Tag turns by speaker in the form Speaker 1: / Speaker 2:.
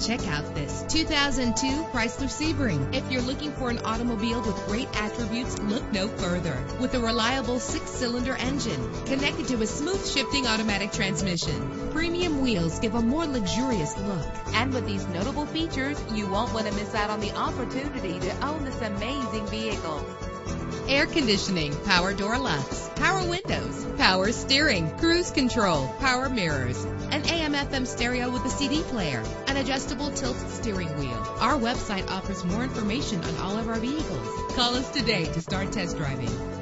Speaker 1: Check out this 2002 Chrysler Sebring. If you're looking for an automobile with great attributes, look no further. With a reliable 6-cylinder engine connected to a smooth shifting automatic transmission, premium wheels give a more luxurious look. And with these notable features, you won't want to miss out on the opportunity to own this amazing vehicle. Air conditioning, power door locks, power windows, power steering, cruise control, power mirrors, an AM/FM stereo with a CD player, an adjustable tilt steering wheel. Our website offers more information on all of our vehicles. Call us today to start test driving.